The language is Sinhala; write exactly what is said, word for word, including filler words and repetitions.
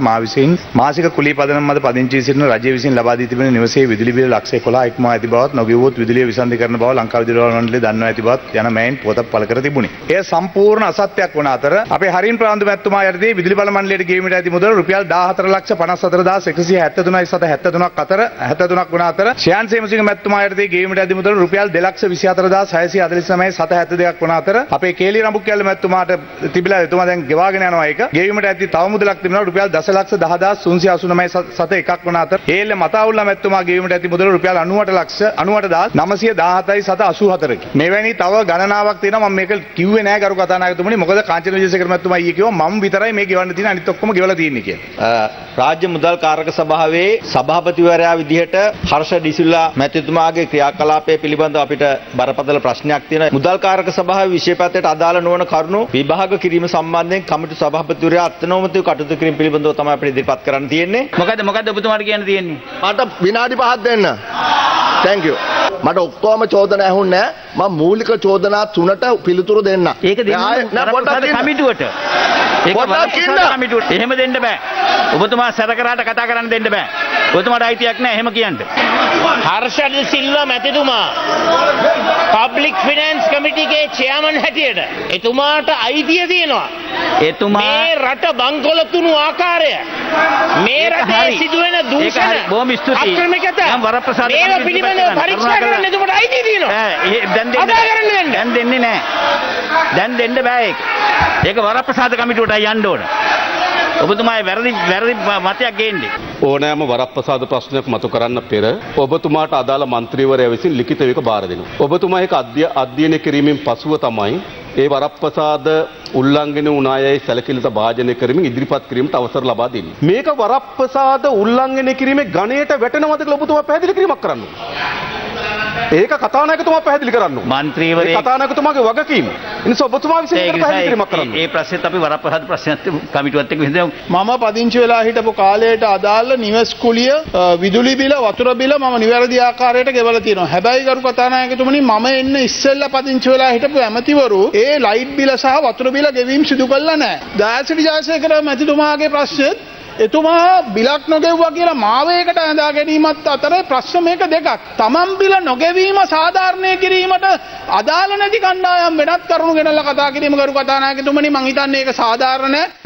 මා විසින් මාසික කුලී පදනම මත පදිංචි වී සිටින රජය විසින් ලබා දී තිබෙන නිවසේ විදුලි බිල ලක්ෂ එකොළහ ඉක්මවා ඇති බවත් නොගෙවුවොත් විදුලිය විසන්ධි කරන බව ලංකා විදුලි බල මණ්ඩලය දන්වා ඇති බවත් යන මෙයින් පොතක් පළ කර තිබුණි. එය සම්පූර්ණ අසත්‍යයක් වන අතර අපේ හරින් ප්‍රාන්දු මැතිතුමා යටතේ විදුලි බල මණ්ඩලයට ගෙවීමට ඇති මුදල රුපියල් දාහතර ලක්ෂ පනස් හතර හදාස් එකසිය හැත්තෑ තුනයි සත හැත්තෑ තුනක් අතර හැත්තෑ තුනක් වන අතර ශ්‍යාන් සේමසිංහ මැතිතුමා යටතේ ගෙවීමට ඇති මුදල රුපියල් දෙලක්ෂ විසිහතර හදාස් හයසිය හතළිස් නවයයි සත හැත්තෑ දෙකක් වන අතර අපේ කේලි රඹුක්කැල්ල මැතිතුමාට තිබිලා එතුමා දැන් ගෙවාගෙන යනවා ඒක ගෙවීමට ඇති තව මුදලක් තිබෙනවා රුපියල් දසලක්ෂ දහ හදාස් තුන්සිය අසූ නවය සත එකක් වන අතර හේල්ල මතාවුල්ලා මැතිතුමා ගෙවීමට ඇති මුදල රුපියල් අනූඅට ලක්ෂ අනූඅට හදාස් නවසිය දාහතයි සත අසූ හතරකි. මෙවැනි තව ගණනාවක් තියෙනවා මම මේක කිව්වේ නෑ ගරු කතානායකතුමනි මොකද කාංචන විජේසේකර මැතිතුමා ඊයේ කිව්වා මම විතරයි මේ ගෙවන්න තියෙන අනිත් ඔක්කොම ගෙවලා තියෙන්නේ කියලා. රාජ්‍ය මුදල් කාරක සභාවේ සභාපතිවරයා විදිහට හර්ෂ ඩිසිල්ලා මැතිතුමාගේ ක්‍රියාකලාපය පිළිබඳව අපිට බරපතල ප්‍රශ්නයක් තියෙනවා. මුදල් කාරක සභාවේ විශේෂපත්‍රයට අදාළ නොවන කරුණු විභාග කිරීම සම්බන්ධයෙන් කමිටු සභාපතිවරයා අත්නෝමතිව කටයුතු කිරීම පිළිබඳව තමයි අපිට ඉදිරිපත් කරන්න තියෙන්නේ. මොකද මොකද ඔබතුමාට කියන්න තියෙන්නේ? මට විනාඩි පහක් දෙන්න. Thank you. මට ඔක්කොම චෝදනා ඇහුන්නේ නැහැ. මම මූලික චෝදනා තුනට පිළිතුරු දෙන්න. ඒක දෙන්න පොඩ්ඩක් කමිටුවට. ඒක කමිටුවට. එහෙම දෙන්න බෑ. ඔබතුමා සරකරාට කතා කරන්න දෙන්න බෑ. ඔබතුමාට අයිතියක් නැහැ එහෙම කියන්න. හර්ෂ සිල්වා මැතිතුමා පබ්ලික් ෆිනෑන්ස් කමිටිගේ චෙයාමන් හැටියට එතුමාට අයිතිය තියෙනවා. එතුමා මේ රට බංකොලොත්තුණු ආකාරය මේ රටේ සිදුවෙන දූෂණ බොහොම ස්තුතියි. අක්‍රමිකතා මම වරප්‍රසාද මේවා පිළිබඳව පරීක්ෂා කරන්න එතුමාට අයිතිය තියෙනවා. දැන් දෙන්න කතා කරන්න දෙන්න. දැන් දෙන්නේ නැහැ. දැන් දෙන්න බෑ ඒක. ඒක වරප්‍රසාද කමිටුවටයි යන්න ඕන. ඔබතුමායි වැරදි වැරදි මතයක් ගේන්නේ. ඕනෑම වරප්‍රසාද ප්‍රශ්නයක් මතු කරන්න පෙර ඔබතුමාට අදාළ මන්ත්‍රීවරයා විසින් ලිඛිතව ඒක බාර දෙනවා. ඔබතුමා ඒක අධ්‍යයනය කිරීමෙන් පසුව තමයි ඒ වරප්‍රසාද උල්ලංඝනය වුණායයි සැලකිලිට භාජනය කරමින් ඉදිරිපත් කිරීමට අවසර ලබා දෙන්නේ. මේක වරප්‍රසාද උල්ලංඝනය කිරීමේ ගණයට වැටෙනවද කියලා ඔබතුමා පැහැදිලි කිරීමක් කරන්න. ඒක කතානායකතුමා පැහැදිලි කරන්න. මන්ත්‍රීවරයෙක් කතානායකතුමාගේ වගකීම. එනිසා ඔබතුමා විසින් ඒකට පැහැදිලි කිරීමක් කරන්න. ඒ ප්‍රශ්නෙත් අපි වරප්‍රසාද ප්‍රශ්නත් කමිටුවත් එක්ක විසඳමු. මම පදිංචි වෙලා හිටපු කාලයට අදාළ නිවෙස් කුලිය විදුලි බිල වතුර බිල මම නිවැරදි ආකාරයට ගෙවලා තියෙනවා. හැබැයි ගරු කතානායකතුමනි මම එන්න ඉස්සෙල්ලා පදිංචි වෙලා හිටපු ඇමතිවරු ඒ ලයිට් බිල සහ වතුර බිල ගෙවීම සිදු කළා නැහැ. දයාසිරි ජයසේකර මැතිතුමාගේ ප්‍රශ්නෙත් එතුමා බිලක් නොගෙව්වා කියලා මාවයකට ඇඳා ගැනීමත් අතර ප්‍රශ්න මේක දෙකක්. තමන් බිල නොගෙවීම සාධාරණය කිරීමට අදාළ නැති කණ්ඩායම් වෙනත් කරුණු ගෙනල්ලා කතා කිරීම කරු කතානායකතුමනි මං හිතන්නේ ඒක සාධාරණ නැහැ.